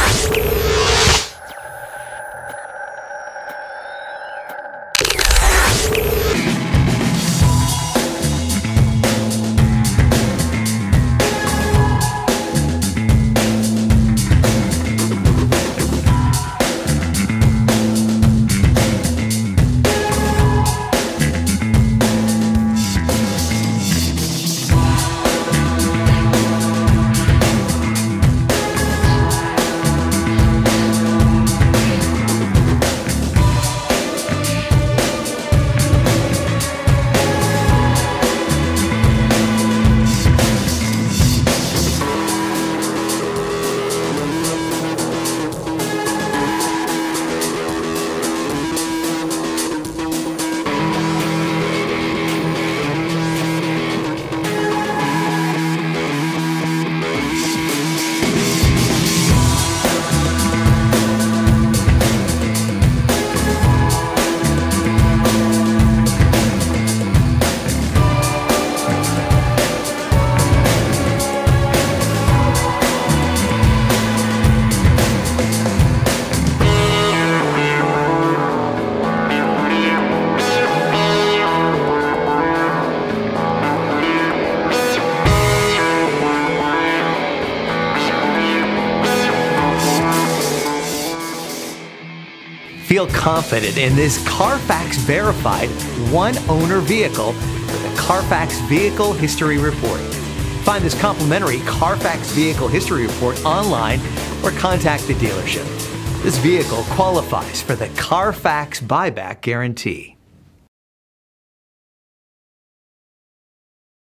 Feel confident in this Carfax verified one-owner vehicle with a Carfax Vehicle History Report. Find this complimentary Carfax Vehicle History Report online or contact the dealership. This vehicle qualifies for the Carfax Buyback Guarantee.